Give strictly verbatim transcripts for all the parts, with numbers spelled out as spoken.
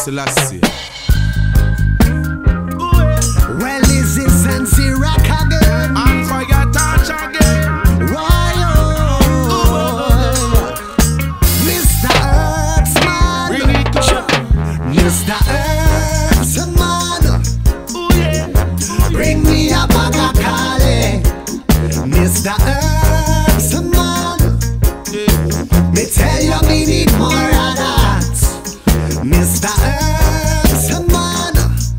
Selassie. Well, is it Censi rock again? And fire touch again. Why, oh, Mister Herbsman. Bring it up. Mister Herbsman. Bring me a bag of Cali. Mister Herbsman. Me tell you me need more of that. Mister Herbsman.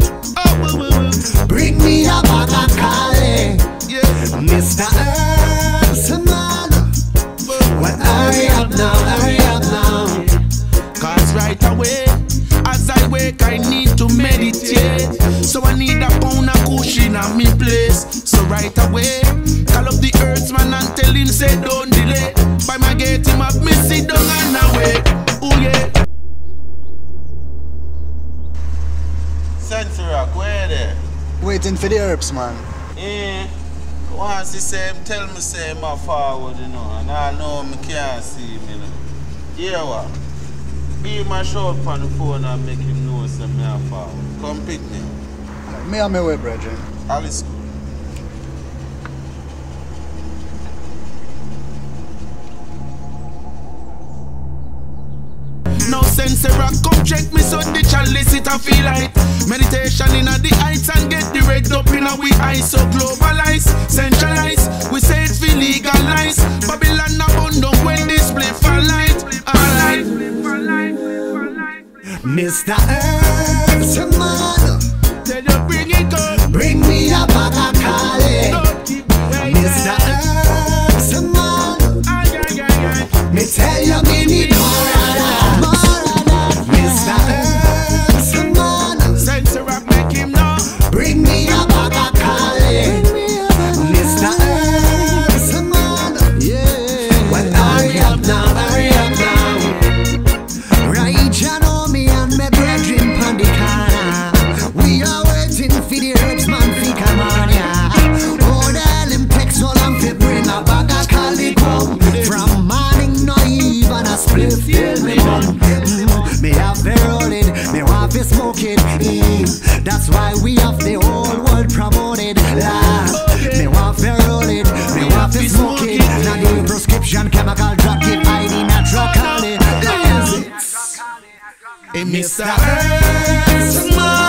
Bring me a bag of Cali. Mister Herbsman. Well, hurry up now, hurry up now. Cause right away, as I wake, I need to meditate. So I need a pound of cushion at me place. So right away, call up the Herbsman and tell him say don't delay. By my gate him up, me sit down and away. Ooh yeah. Censi rock, where there? Waiting for the Herbsman. Yeah. Once he say him, tell me say him a forward, you know. And I know me can't see him, you know. Yeah what? Be my shout on the phone and make him know say me a forward. Come pick me. Me and my way, brethren. Alice. No Censi rock, come check me so the chalice it a feel like meditation in a the heights and get the red up in a we eyes so globalize, centralize. We say it feel legalize. Babylon abundant when display for light. Alright. Mister Herbsman. Tell you bring it up. Bring me a bag of Cali. Mister Herbsman. Me tell you me need more of that. More of that. Mister Herbsman. Censi rock make him know. Bring me a bag of Cali. Mister Herbsman. Yeah. Well, hurry up now, hurry up now. Right, you know me and my brethren pon the corner. We are waiting for the Herbsman fi come on, yeah. Oh, the hell him takes so long fi bring a bag of Cali come. From morning no even a spliff till me done. Mm, me have to roll it, me want to smoke it. Mm, that's why we have the whole world promoted. Yeah. Me want to roll it, me want to smoke it. Now the prescription chemical drug it, I need natural Cali. Hey, Mister Herbsman.